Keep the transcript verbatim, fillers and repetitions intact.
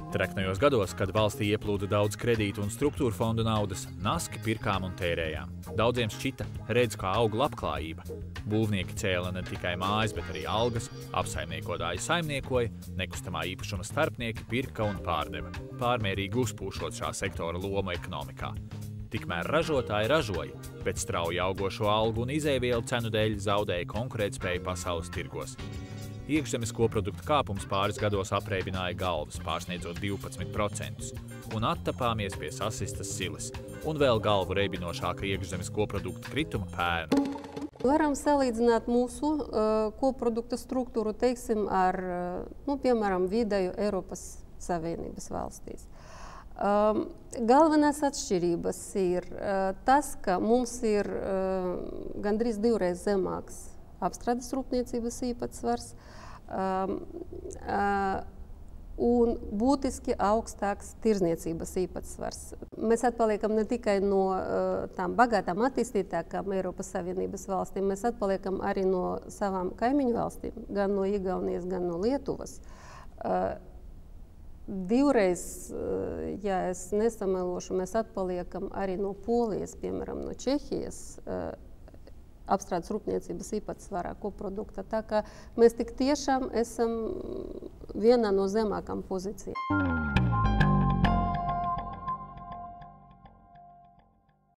Treknajos gados, kad valstī ieplūda daudz kredītu un struktūra fondu naudas, naski pirkām un tērējām. Daudziem šķita, redz, kā aug labklājība. Būvnieki cēla ne tikai mājas, bet arī algas, apsaimniekotāji saimniekoja, nekustamā īpašuma starpnieki pirka un pārdeva, pārmērīgi uzpūšot šā sektora lomu ekonomikā. Tikmēr ražotāji ražoja, bet strauji augošo algu un izēvielu cenu dēļ zaudēja konkurētspēju pasaules tirgos. Iekšzemes koprodukta kāpums pāris gados apreibināja galvas, pārsniedzot divpadsmit procentus, un attapāmies pie sasistas silas, un vēl galvu reibinošāka iekšzemes koprodukta krituma pērnu. Varam salīdzināt mūsu uh, koprodukta struktūru, teiksim, ar, nu, piemēram, vidēju Eiropas Savienības valstīs. Um, galvenās atšķirības ir uh, tas, ka mums ir uh, gandrīz divreiz zemāks apstrādes rūpniecības īpatsvars um, uh, un būtiski augstāks tirzniecības īpatsvars. Mēs atpaliekam ne tikai no uh, tām bagātām attīstītākām Eiropas Savienības valstīm, mēs atpaliekam arī no savām kaimiņu valstīm, gan no Igaunijas, gan no Lietuvas. Uh, divreiz, uh, ja es nesamelošu, mēs atpaliekam arī no Polijas, piemēram, no Čehijas, uh, apstrādes rūpniecības īpatsvarā koprodukta. Tā kā mēs tik tiešām esam vienā no zemākām pozīcijām.